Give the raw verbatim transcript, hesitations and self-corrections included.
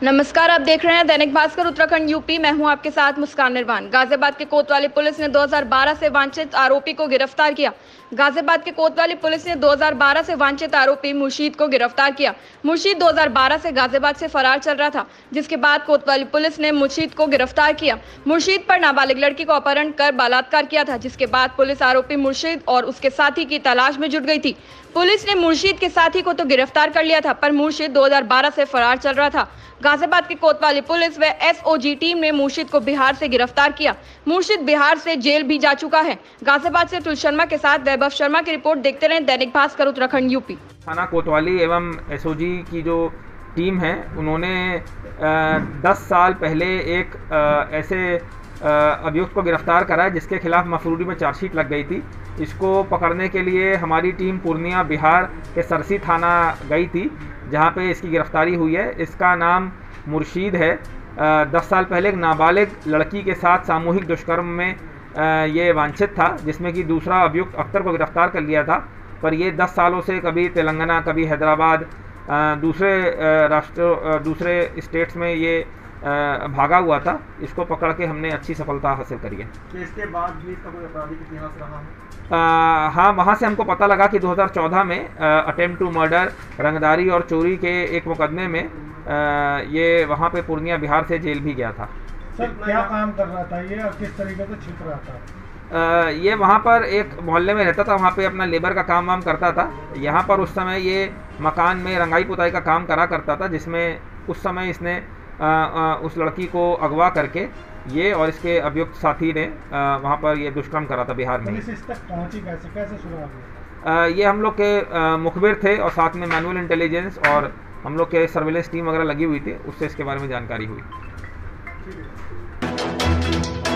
नमस्कार, आप देख रहे हैं दैनिक भास्कर उत्तराखंड यूपी। मैं हूं आपके साथ मुस्कान निर्वाण। गाजियाबाद के कोतवाली पुलिस ने दो हज़ार बारह से वांछित आरोपी को गिरफ्तार किया। गाजियाबाद के कोतवाली पुलिस ने दो हज़ार बारह से वांछित आरोपी मुर्शीद को गिरफ्तार किया। मुर्शीद दो हज़ार बारह से गाजियाबाद से फरार चल रहा था, जिसके बाद कोतवाली पुलिस ने मुर्शीद को गिरफ्तार किया। मुर्शीद पर नाबालिग लड़की को अपहरण कर बलात्कार किया था, जिसके बाद पुलिस आरोपी मुर्शीद और उसके साथी की तलाश में जुट गई थी। पुलिस ने मुर्शीद के साथी को तो गिरफ्तार कर लिया था, पर मुर्शीद दो हज़ार बारह से फरार चल रहा था। गाजियाबाद की कोतवाली पुलिस व एसओजी टीम ने मुर्शीद को बिहार से गिरफ्तार किया। मुर्शीद बिहार से जेल भी जा चुका है। गाजियाबाद से अतुल शर्मा के साथ वैभव शर्मा की रिपोर्ट। देखते रहें दैनिक भास्कर उत्तराखंड यूपी। थाना कोतवाली एवं एसओजी की जो टीम है, उन्होंने दस साल पहले एक आ, ऐसे अभियुक्त को गिरफ्तार करा है जिसके खिलाफ मफरूरी में चार्जशीट लग गई थी। इसको पकड़ने के लिए हमारी टीम पूर्णिया बिहार के सरसी थाना गई थी, जहां पे इसकी गिरफ्तारी हुई है। इसका नाम मुर्शीद है। दस साल पहले एक नाबालिग लड़की के साथ सामूहिक दुष्कर्म में आ, ये वांछित था, जिसमें कि दूसरा अभियुक्त अख्तर को गिरफ्तार कर लिया था। पर ये दस सालों से कभी तेलंगाना, कभी हैदराबाद, दूसरे राष्ट्र दूसरे स्टेट्स में ये भागा हुआ था। इसको पकड़ के हमने अच्छी सफलता हासिल करी है। तो इसके बाद भी इसका कोई आपराधिक इतिहास रहा है? आ, हाँ, वहाँ से हमको पता लगा कि दो हज़ार चौदह में अटेम्प्ट टू मर्डर, रंगदारी और चोरी के एक मुकदमे में आ, ये वहाँ पे पूर्णिया बिहार से जेल भी गया था। सर, क्या काम कर रहा था ये और किस तरीके से छिप रहा था? आ, ये वहाँ पर एक मोहल्ले में रहता था, वहाँ पे अपना लेबर का काम वाम करता था। यहाँ पर उस समय ये मकान में रंगाई पुताई का काम करा करता था, जिसमें उस समय इसने आ, आ, उस लड़की को अगवा करके ये और इसके अभियुक्त साथी ने आ, वहाँ पर ये दुष्कर्म करा था बिहार में। पुलिस इस तक पहुँची कैसे कैसे शुरू हुआ? ये हम लोग के मुखबिर थे और साथ में मैनुअल इंटेलिजेंस और हम लोग के सर्विलेंस टीम वगैरह लगी हुई थी, उससे इसके बारे में जानकारी हुई।